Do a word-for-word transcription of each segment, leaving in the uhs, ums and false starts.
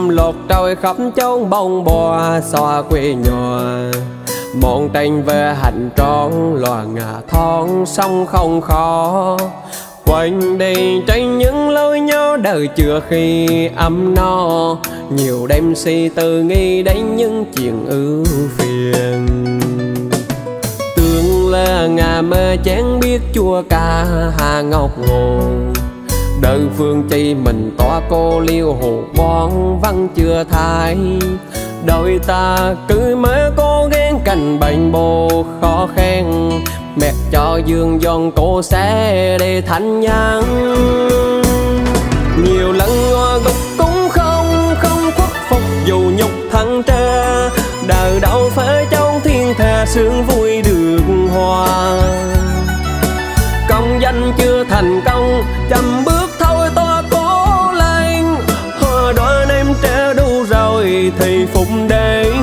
năm lột trôi khắp chốn bông bò xoa quê nhỏ. Mộng tranh về hành tròn loà ngà thon sông không khó. Quanh đi trên những lối nhỏ đời chưa khi ấm no. Nhiều đêm si tư nghĩ đến những chuyện ưu phiền. Tương là ngà mơ chén biết chua ca hà ngọc ngồ. Đời phương chi mình tỏa cô liêu hồ bón văn chưa thay. Đôi ta cứ mơ cố gắng cành bệnh bồ khó khen. Mẹ cho dương giòn cô sẽ để thành nhân. Nhiều lần ngọa gục cũng không không khuất phục dù nhục thăng trơ. Đời đâu phải trong thiên thà sướng vui được hòa. Công danh chưa thành công chậm bước thôi to cố lên. Hòa đoan em trẻ đủ rồi thì phục đến.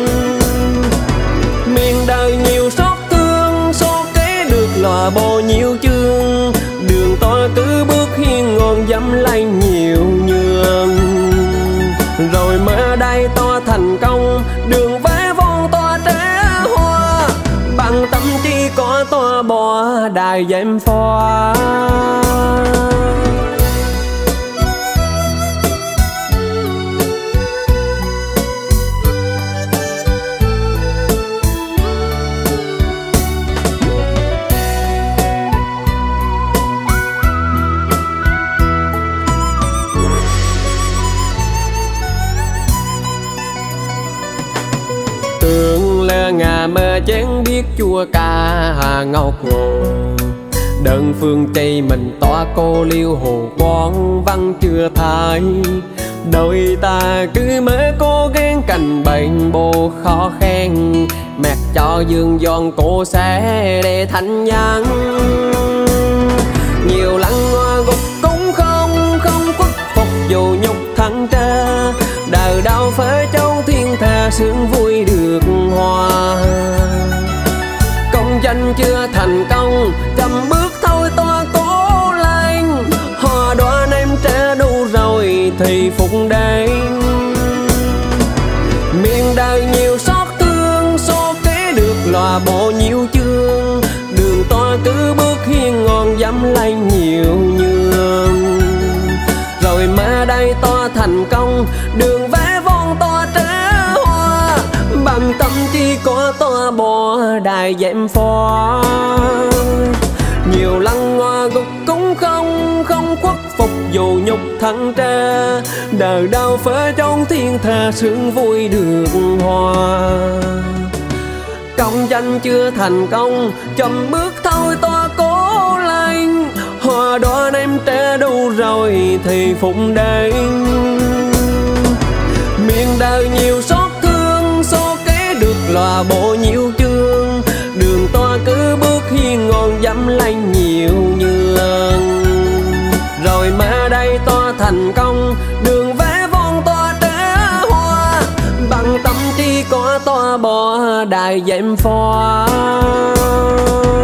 Miền đời nhiều xót thương số kế được lòa bồ nhiều chương. Đường tôi cứ bước hiên ngon dám lấy nhiều nhường. Rồi mới đây to thành công đường vẽ von to trẻ hoa. Bằng tâm trí có to bò đài dèm pho. Tương lơ ngà mơ chén biết chua ca hà ngọc ngồ. Đơn phương chi mình tỏa cô liêu hồ bón văn chưa thay. Đôi ta cứ mơ cố gắng cành bệnh bồ khó khen. Mẹ cho dương giòn cô sẽ để thành nhân. Nhiều lần ngoa gục cũng không không khuất phục dù nhục thăng trơ. Đời đâu phải trong thiên thà sướng vui được hòa. Công danh chưa thành công chậm bước thôi to cố lên. Hòa đoan em trẻ đủ rồi thì phục đến. Miền đời nhiều xót thương số kế được lòa bộ nhiều chương. Đường to cứ bước hiên ngon dám lấy nhiều nhường. Rồi mà đây to thành công đường vẽ von to trẻ hoa. Bằng tâm trí có to bò đài dèm pho. Nhiều lần ngoa gục cũng không không khuất phục dù nhục thăng trơ. Đời đâu phải trong thiên thà sướng vui được hòa. Công danh chưa thành công chậm bước thôi to cố lên. Hòa đoan em trẻ đủ rồi thì phục đến. Miền đời nhiều xót thương số kế được lòa bộ nhiều chương. Đường to cứ bước hiên ngon dám lấy nhiều nhường. Rồi mà đây to thành công đường vẽ von to trẻ hoa. Bằng tâm trí có to bò đài dèm pho.